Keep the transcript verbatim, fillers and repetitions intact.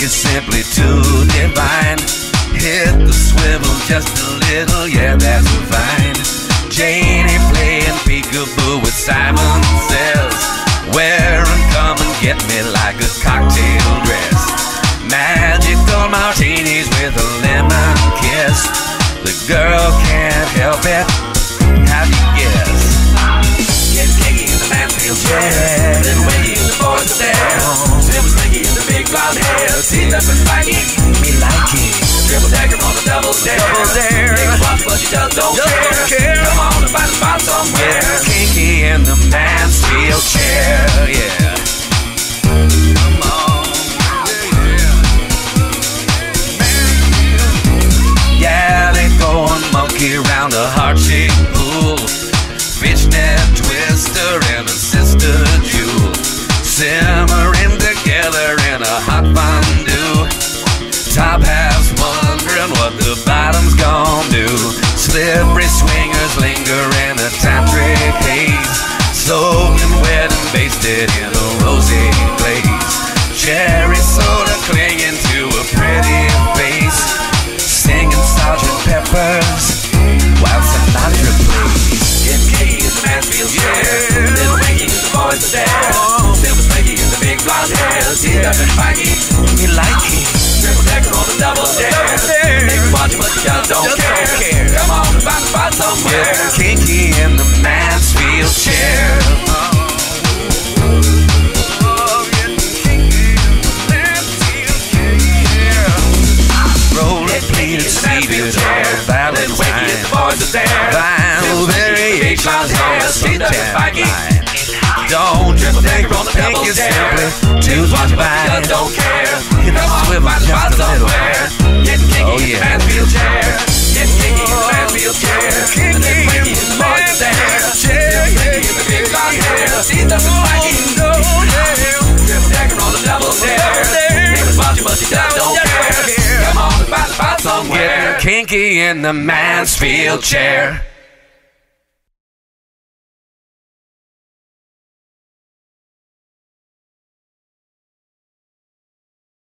is simply too divine. Hit the swivel just a little, yeah, that's fine. Janie playing peekaboo with Simon Says, wear and come and get me like a cocktail dress. Magical martinis with a lemon kiss. The girl can't help it, how do you guess? Gettin Kinky in the Mansfield chair, then waiting the boys are there. Silver slinky in the big blonde hair, teeth up and spiky, me like it. Triple decker on the double dare, double dare. Niggas watch but she just don't, just care. don't care. Come on and find a spot somewhere. Gettin Kinky in the Mansfield chair, yeah. Come on, yeah, yeah. They go and monkey round a heart-shaped pool. Fishnet twister and a sister jewel, simmering together in a hot fondue. Top half's wondering what the bottom's gon' do. Slippery swingers linger in a tantric haze, soaking wet and basted in a rosy glaze. Cherry soda clinging to a pretty face, singing Sergeant Pepper's while Sinatra plays. Gettin Kinky in the Mansfield chair, little Winky and the boys are there. Silver slinky in the big blonde hair, teeth up and spiky, me like it. Triple decker on the double dare, niggas watching but you just don't, just care. don't care. Come on and find a spot somewhere. Gettin Kinky in the Mansfield chair. Oh, gettin' kinky in the Mansfield chair. Roller pleated seated hair, Valentine. The boys are there. Vinyl variations on the suntan. Don't just think on the pink is simply too divine. Don't care. Hit the swivel just a little. Gettin Kinky oh, yeah. in the Mansfield chair. Gettin Kinky in the Mansfield chair. And then Winky in the boys there. Still Winky in the big blonde hair. Teeth up and spiky. Triple decker on the double dare. Niggas watching but you just don't care. Come on and find a spot somewhere. Gettin Kinky in the Mansfield chair.